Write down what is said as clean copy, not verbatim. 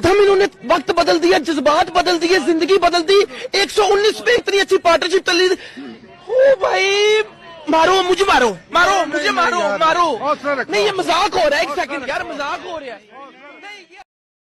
एकदम इन्होंने वक्त बदल दिया, जज्बात बदल दिए, जिंदगी बदल दी। 119 पे इतनी अच्छी पार्टनरशिप चली। ओ भाई मारो मुझे, मारो मारो मुझे, मारो मारो। नहीं ये मजाक हो रहा है, एक सेकंड यार, मजाक हो रहा है।